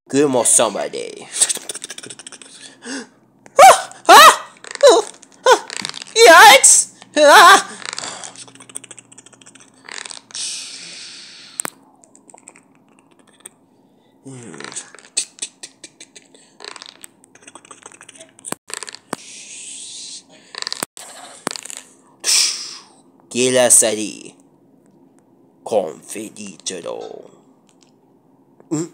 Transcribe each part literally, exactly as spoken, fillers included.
Good more somebody. Ah! Ah! Oh! Ah! Yikes! Ah! Kila sari. Confidential. Hmm?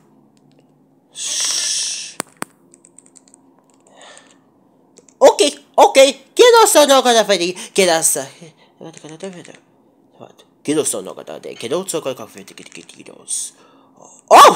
Okay, okay. Quiero sono con la fedi. Quiero sa. Quiero sono con la de. Quiero sono con la fedi. Oh!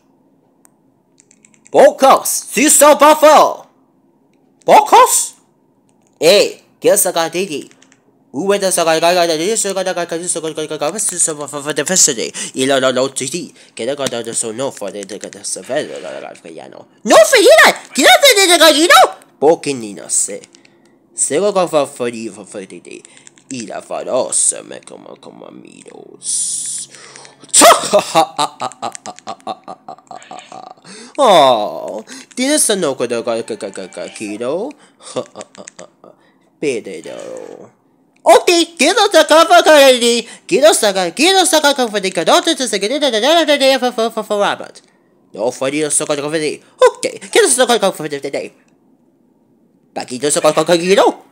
Pocos. Si so buffalo. Pocos? Eh. Quiero sono con la Uwe da sa ga ga ga da so ga da ga ga so ga ga ga so for the festival. Il lo lo T D. Che da ga da so no for the ga da so vedo la la piano. No figura. Chi da te da ga no? Pochino se. Se go go for for the for for the. Il fa rossa me come come amigos. Oh, tienes no go da ga ga ga ga kilo. Pedro. Okay, quiero sacar para el quiero sacar, quiero sacar con Freddy Cadote to second the day for for for Robert. No Freddy sacar con Freddy. Okay, quiero sacar con Freddy today. Paquito sacar con Guido.